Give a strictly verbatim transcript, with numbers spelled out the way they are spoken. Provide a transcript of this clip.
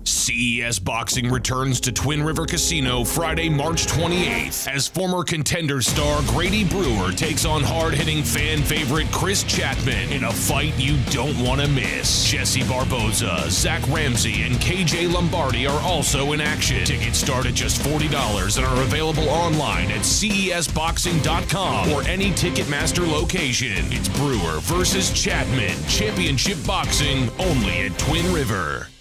C E S Boxing returns to Twin River Casino Friday, March twenty-eighth, as former Contender star Grady Brewer takes on hard-hitting fan favorite Chris Chatman in a fight you don't want to miss. Jesse Barboza, Zach Ramsey, and K J Lombardi are also in action. Tickets start at just forty dollars and are available online at C E S boxing dot com or any Ticketmaster location. It's Brewer versus Chatman. Championship boxing only at Twin River.